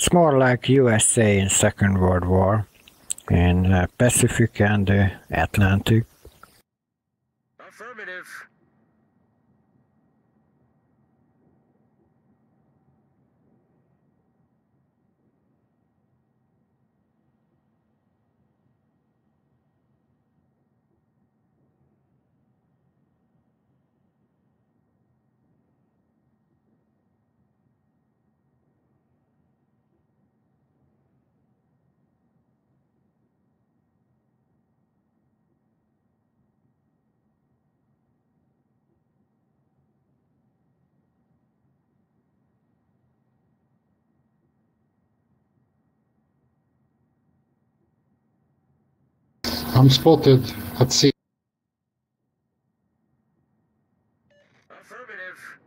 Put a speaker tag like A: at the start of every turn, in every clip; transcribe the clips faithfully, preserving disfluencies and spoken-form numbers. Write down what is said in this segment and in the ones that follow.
A: It's more like U S A in Second World War in uh, Pacific and the Atlantic.
B: Affirmative.
C: I'm spotted at sea.
B: Affirmative.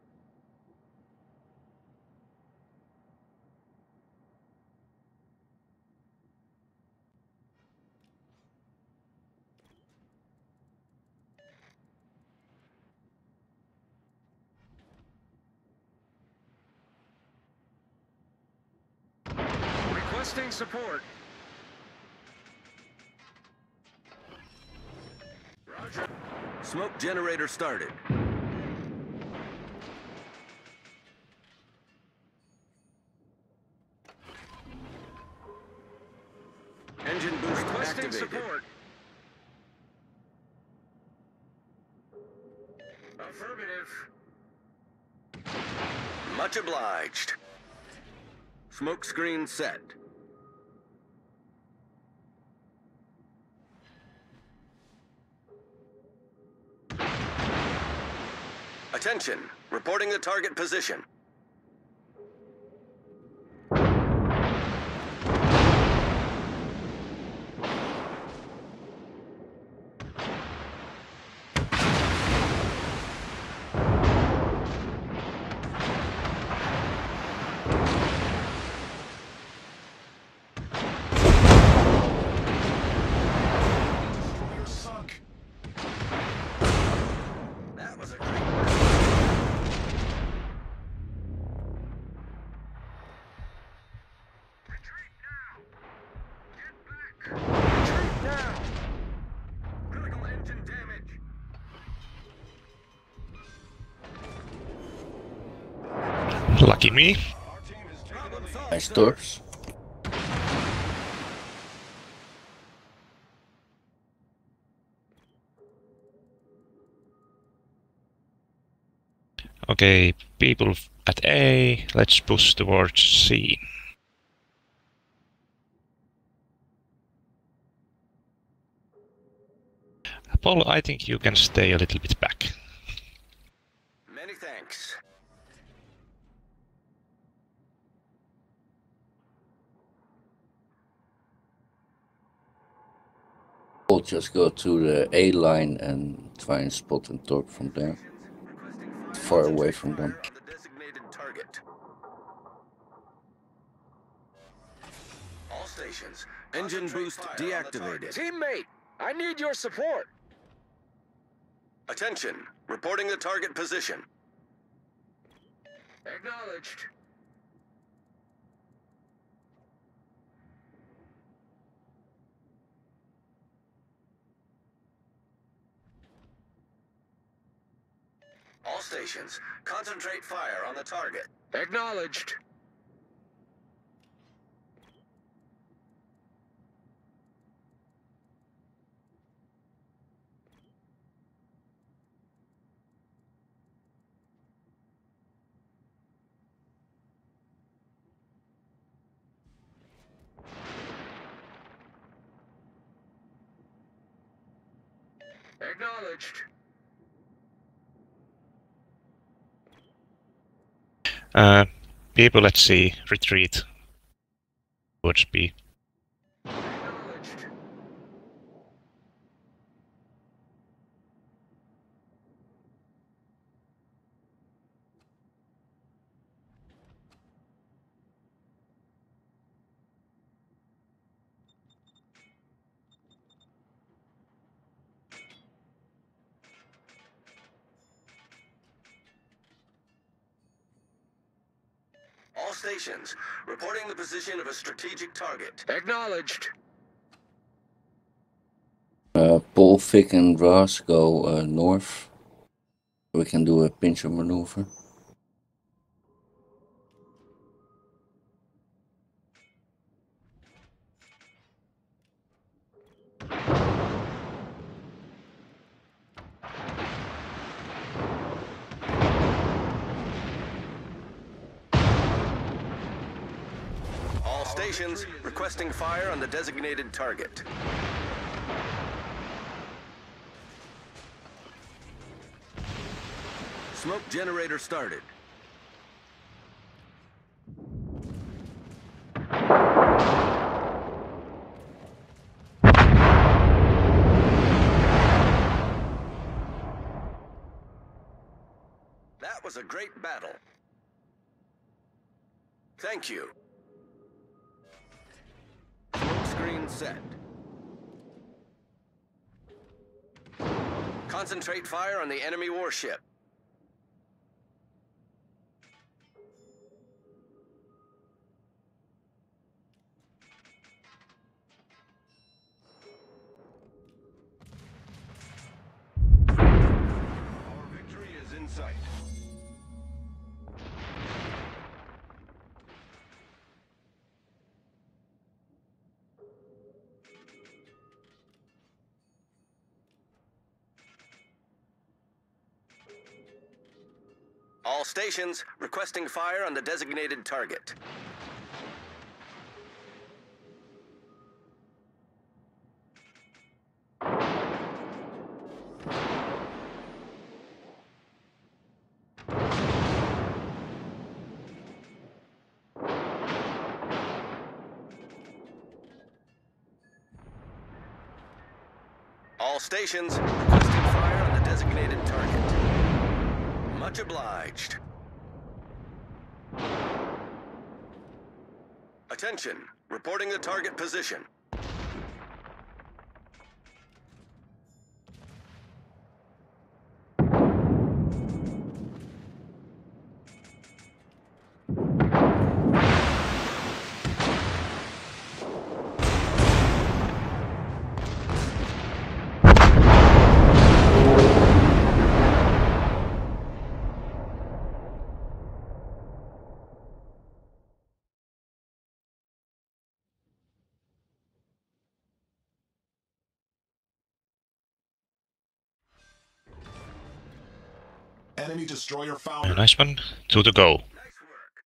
B: Requesting support. Roger.
D: Smoke generator started. Engine boost
B: Requesting
D: activated.
B: support. Affirmative.
D: Much obliged. Smoke screen set. Attention, reporting the target position. That was a great
B: Retreat now. Get back. Retreat now. Critical engine damage.
E: Lucky me.
B: Our team is
D: problem solved.
F: Nice doors.
E: Okay, people at A, let's push towards C. Paul, I think you can stay a little bit back.
D: Many thanks.
F: We'll just go to the A line and try and spot and torque from there.
D: Requesting
F: Far away
D: concentrate
F: from them.
D: fire on the designated target. All stations. Engine boost deactivated.
B: Teammate, I need your support.
D: Attention, reporting the target position.
B: Acknowledged.
D: All stations, concentrate fire on the target.
B: Acknowledged. Acknowledged.
E: Uh, people at C, retreat towards B.
B: Acknowledged.
D: All stations, reporting the position of a strategic target.
B: Acknowledged.
F: Uh, Paul, Vic, and Ross go uh, north. We can do a pincher maneuver.
D: All stations requesting fire on the designated target. Smoke generator started. That was a great battle. Thank you. Smoke screen set. Concentrate fire on the enemy warship. Our victory is in sight. All stations requesting fire on the designated target. All stations requesting fire on the designated target. Much obliged. Attention, reporting the target position.
G: Enemy destroyer
E: A
G: found.
E: nice one. Two to go.
D: Nice work.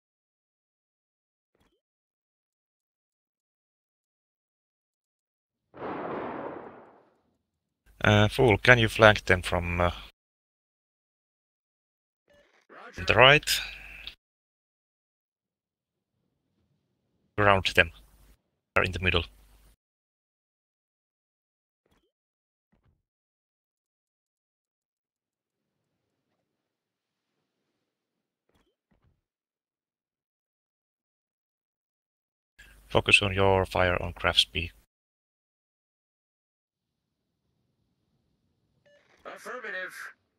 E: Uh, Fool, can you flank them from uh,
B: Roger.
E: the right? Ground them. They're in the middle. Focus on your fire on Crafts B.
B: Affirmative.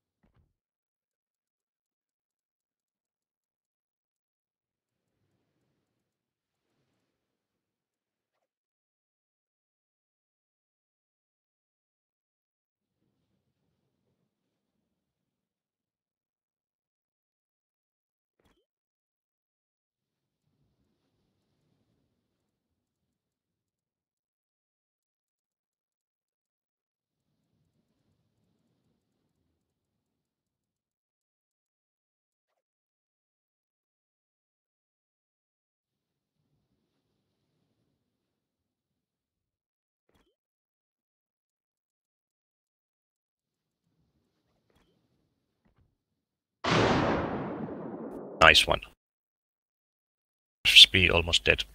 E: Nice one. Crafts B almost dead.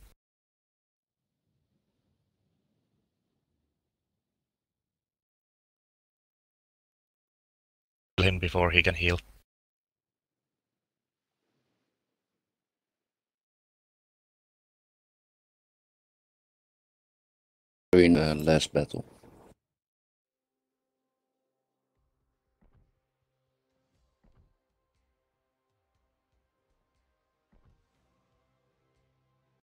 E: Kill him before he can heal.
F: We're in the last battle.